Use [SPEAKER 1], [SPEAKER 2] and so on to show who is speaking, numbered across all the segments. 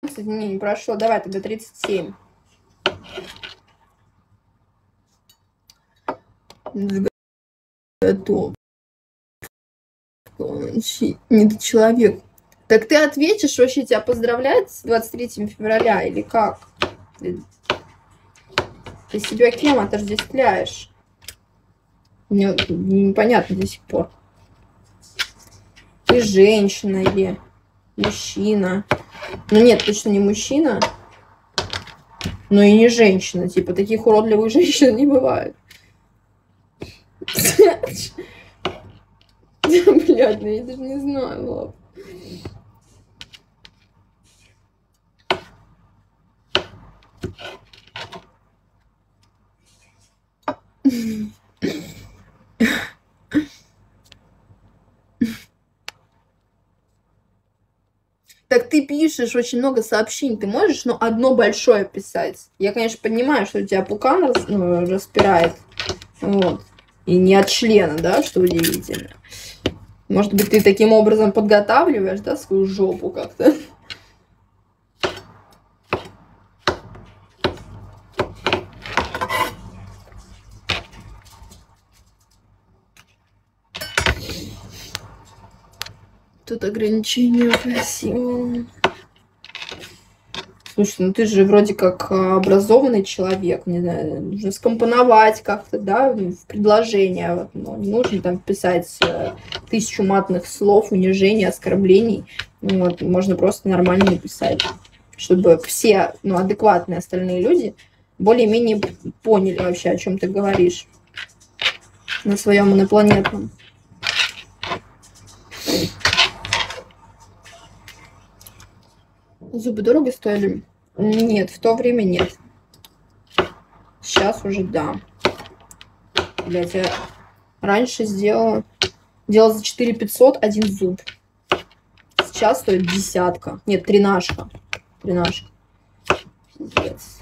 [SPEAKER 1] дней не прошло. Давай тогда 37. Готов. Не человек. Так ты ответишь, вообще тебя поздравляют с 23 февраля или как? Ты себя кем отождествляешь? Мне непонятно до сих пор. Ты женщина или мужчина? Ну нет, точно не мужчина. Но и не женщина. Типа таких уродливых женщин не бывает. Блядь, ну я даже не знаю, ладно. Так ты пишешь очень много сообщений, ты можешь, ну, одно большое писать. Я, конечно, понимаю, что у тебя пукан распирает, вот, и не от члена, да, что удивительно. Может быть, ты таким образом подготавливаешь, да, свою жопу как-то? Тут ограничение красиво. Слушай, ну ты же вроде как образованный человек, не знаю, нужно скомпоновать как-то, да, в предложение. Вот, ну, не нужно там писать 1000 матных слов, унижений, оскорблений. Вот, можно просто нормально написать, чтобы все, ну, адекватные остальные люди более-менее поняли вообще, о чем ты говоришь на своем инопланетном. Зубы дорого стоили? Нет, в то время нет. Сейчас уже да. Блять, я раньше делала за 4500 один зуб. Сейчас стоит десятка. Нет, тринашка. Тринашка. Пиздец.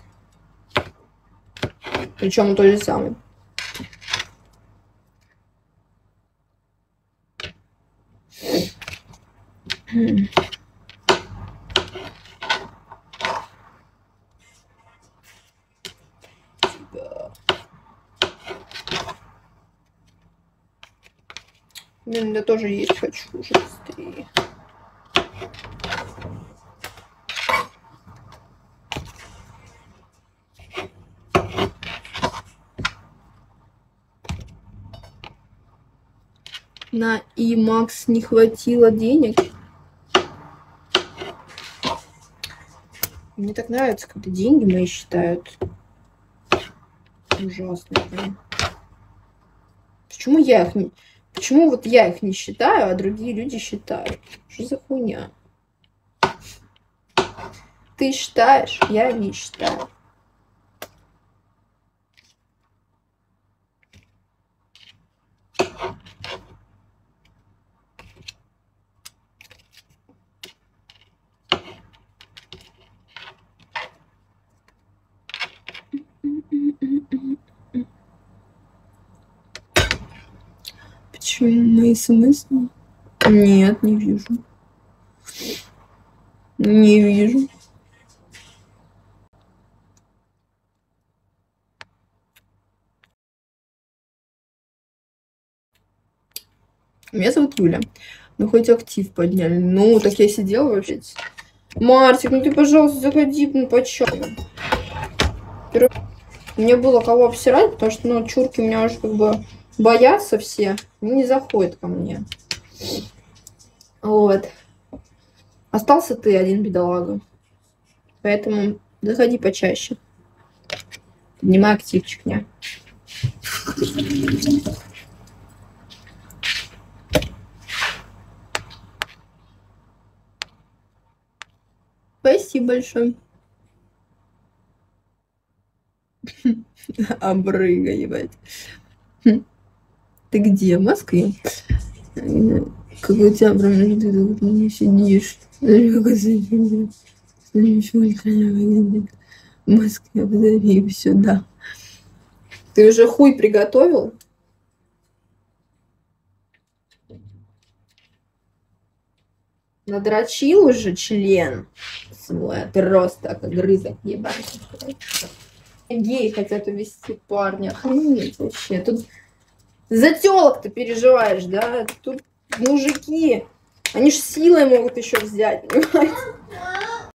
[SPEAKER 1] Причем он тот же самый. Блин, я тоже есть хочу уже быстрее. На IMAX не хватило денег. Мне так нравится, когда деньги мои считают. Ужасно. Прям. Почему я их не... Почему вот я их не считаю, а другие люди считают? Что за хуйня? Ты считаешь, я не считаю. Почему мои смс? Нет, не вижу. Не вижу. Меня зовут Юля. Ну, хоть актив подняли. Ну, так я сидела вообще. Мартик, ну ты, пожалуйста, заходи, ну, по чаю. Мне было кого обсирать, потому что, ну, чурки у меня уже как бы боятся все. Не заходят ко мне. Вот. Остался ты один, бедолага. Поэтому заходи почаще. Поднимай активчик, не? Спасибо большое. Обрыга, ебать. Ты где? В Москве? Как у тебя прям ты не сидишь. В Москве, позови сюда. Ты уже хуй приготовил? Надрочил уже член свой отросток, огрызок ебаный. Геи хотят увести парня. Охренеть вообще. Тут за тёлок ты переживаешь, да? Тут мужики, они ж силой могут еще взять, понимаете?